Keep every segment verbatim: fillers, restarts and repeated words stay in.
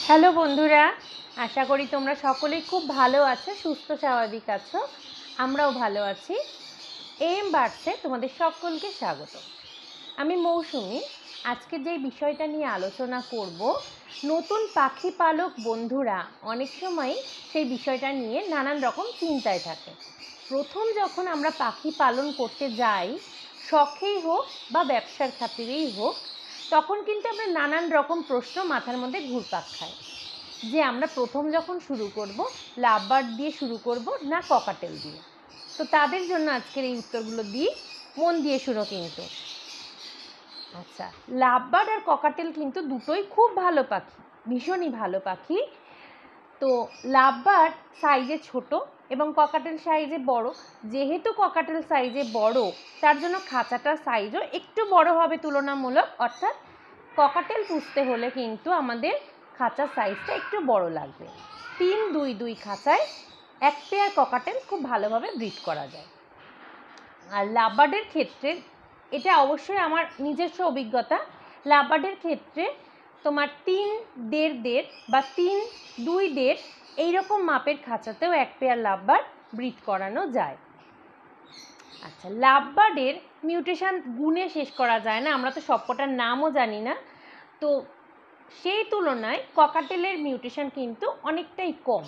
Hello বন্ধুরা, আশা করি তোমরা সকলেই খুব ভালো আছো, সুস্থ স্বাভাবিক আছো। আমরাও ভালো আছি। এম বার্ডসে তোমাদের সকলকে স্বাগত। আমি মৌসুমি। আজকে যে বিষয়টা নিয়ে আলোচনা করব, নতুন পাখি পালক বন্ধুরা অনেক সময় সেই বিষয়টা নিয়ে নানান রকম চিন্তায় থাকে। প্রথম যখন আমরা পাখি পালন করতে যাই, শখেই হোক বা ব্যবসার খাতিরেই হোক, তখন কিন্তু আমরা নানান রকম প্রশ্ন মাথার মধ্যে ঘুরপাক খায় যে আমরা প্রথম যখন শুরু করব লাভ বার্ড দিয়ে শুরু করব না ককাটেল দিয়ে। তো তাদের জন্য আজকের এই উত্তরগুলো দিই, মন দিয়ে শুনো কিন্তু। আচ্ছা, লাভ বার্ড আর ককাটেল কিন্তু দুটোই খুব ভালো পাখি, ভীষণই ভালো পাখি। তো লাভ বার্ড সাইজে ছোট এবং ককাটেল সাইজে বড়। যেহেতু ককাটেল সাইজে বড়, তার জন্য খাঁচাটার সাইজও একটু বড় হবে তুলনামূলক। অর্থাৎ ককাটেল পুষতে হলে কিন্তু আমাদের খাঁচার সাইজটা একটু বড় লাগবে। তিন দুই দুই খাঁচায় এক পেয়ার ককাটেল খুব ভালোভাবে ব্রিড করা যায়। আর লাভ বার্ডের ক্ষেত্রে এটা অবশ্যই আমার নিজস্ব অভিজ্ঞতা। লাভ বার্ডের ক্ষেত্রে তোমার তিন দেড় দেড় বা তিন দুই দেড় এইরকম মাপের খাঁচাতেও এক পেয়ার লাভ বার্ড ব্রিড করানো যায়। আচ্ছা, লাভ বার্ডের মিউটেশন গুণে শেষ করা যায় না, আমরা তো সবকটার নামও জানি না। তো সেই তুলনায় ককাটেলের মিউটেশন কিন্তু অনেকটাই কম।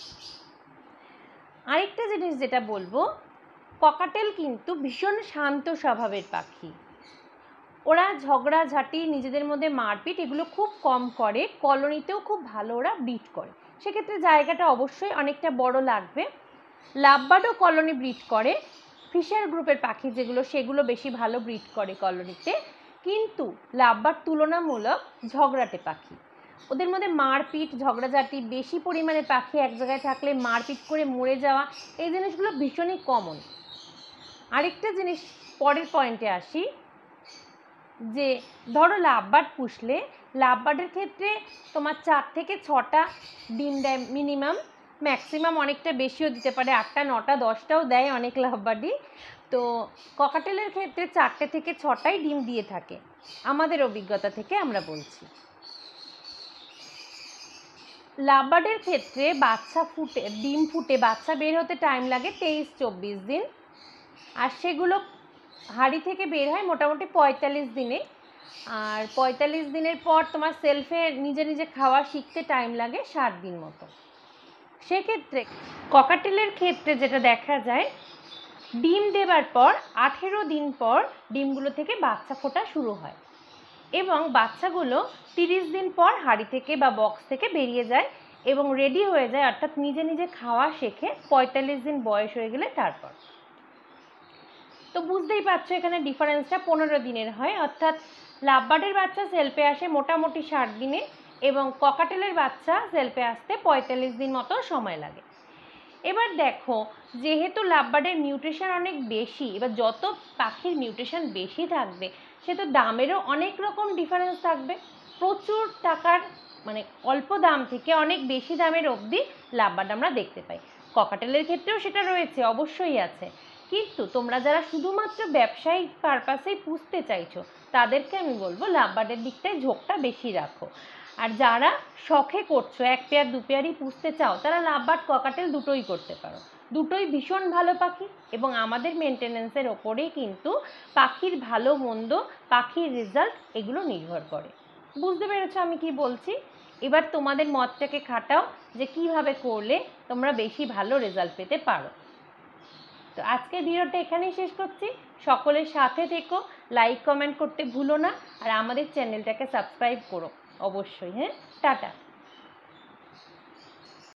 আরেকটা জিনিস যেটা বলবো, ককাটেল কিন্তু ভীষণ শান্ত স্বভাবের পাখি। ওরা ঝগড়াঝাঁটি, নিজেদের মধ্যে মারপিট এগুলো খুব কম করে। কলোনিতেও খুব ভালো ওরা ব্রিড করে, সেক্ষেত্রে জায়গাটা অবশ্যই অনেকটা বড় লাগবে। লাভ বার্ডও কলোনি ব্রিড করে, ফিশার গ্রুপের পাখি যেগুলো সেগুলো বেশি ভালো ব্রিড করে কলোনিতে। কিন্তু লাভ বার্ড তুলনামূলক ঝগড়াটে পাখি, ওদের মধ্যে মারপিট ঝগড়াঝাঁটি বেশি পরিমাণে, পাখি এক জায়গায় থাকলে মারপিট করে মরে যাওয়া, এই জিনিসগুলো ভীষণই কমন। আরেকটা জিনিস পরের পয়েন্টে আসি, যে ধরো লাভ বার্ড পুষলে, লাভ বার্ডের ক্ষেত্রে তোমার চার থেকে ছটা ডিম দেয় মিনিমাম, ম্যাক্সিমাম অনেকটা বেশিও দিতে পারে, আটটা নটা দশটাও দেয় অনেক লাভ বার্ডই। তো ককাটেলের ক্ষেত্রে চারটে থেকে ছটাই ডিম দিয়ে থাকে, আমাদের অভিজ্ঞতা থেকে আমরা বলছি। লাভ বার্ডের ক্ষেত্রে বাচ্চা ফুটে ডিম ফুটে বাচ্চা বের হতে টাইম লাগে তেইশ চব্বিশ দিন, আর সেগুলো হাঁড়ি থেকে বের হয় মোটামুটি পঁয়তাল্লিশ দিনে। আর পঁয়তাল্লিশ দিনের পর তোমার সেলফে নিজে নিজে খাওয়া শিখতে টাইম লাগে ষাট দিন মতো। সেক্ষেত্রে ককাটেলের ক্ষেত্রে যেটা দেখা যায়, ডিম দেবার পর আঠেরো দিন পর ডিমগুলো থেকে বাচ্চা ফোটা শুরু হয় এবং বাচ্চাগুলো তিরিশ দিন পর হাঁড়ি থেকে বা বক্স থেকে বেরিয়ে যায় এবং রেডি হয়ে যায়, অর্থাৎ নিজে নিজে খাওয়া শেখে পঁয়তাল্লিশ দিন বয়স হয়ে গেলে। তারপর তো বুঝতেই পারছো এখানে ডিফারেন্সটা পনেরো দিনের হয়। অর্থাৎ লাভ বার্ডের বাচ্চা সেলফে আসে মোটামুটি ষাট দিনে এবং ককাটেলের বাচ্চা সেলফে আসতে পঁয়তাল্লিশ দিন মতো সময় লাগে। এবার দেখো, যেহেতু লাভ বার্ডের মিউটেশন অনেক বেশি, এবার যত পাখির মিউটেশন বেশি থাকবে সে তো দামেরও অনেক রকম ডিফারেন্স থাকবে। প্রচুর টাকার মানে অল্প দাম থেকে অনেক বেশি দামের অবধি লাভ বার্ড আমরা দেখতে পাই। ককাটেলের ক্ষেত্রেও সেটা রয়েছে, অবশ্যই আছে। কিন্তু তোমরা যারা শুধুমাত্র ব্যবসায়িক পারপাসেই পুষতে চাইছো, তাদেরকে আমি বলবো লাভ বার্ডের দিকটায় ঝোঁকটা বেশি রাখো। আর যারা শখে করছো, এক পেয়ার দু পেয়ারই পুষতে চাও, তারা লাভ বার্ড ককাটেল দুটোই করতে পারো। দুটোই ভীষণ ভালো পাখি এবং আমাদের মেনটেনেন্সের ওপরেই কিন্তু পাখির ভালো মন্দ, পাখির রেজাল্ট এগুলো নির্ভর করে। বুঝতে পেরেছো আমি কি বলছি? এবার তোমাদের মতটাকে খাটাও যে কিভাবে করলে তোমরা বেশি ভালো রেজাল্ট পেতে পারো। তো আজকের ভিডিওটা এখানেই শেষ করছি। সকলের সাথে থেকো, লাইক কমেন্ট করতে ভুলো না, আর আমাদের চ্যানেলটাকে সাবস্ক্রাইব করো অবশ্যই। হ্যাঁ, টাটা।